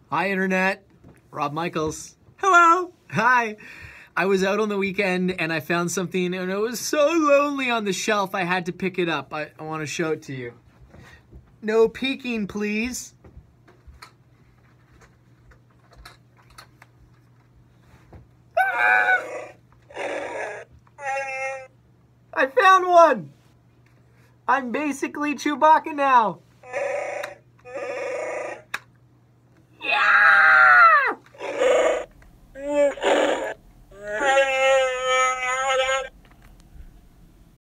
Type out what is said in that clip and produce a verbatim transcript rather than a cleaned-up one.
Hi, Internet. Rob Michaels. Hello. Hi. I was out on the weekend and I found something and it was so lonely on the shelf I had to pick it up. I, I want to show it to you. No peeking, please. I found one! I'm basically Chewbacca now.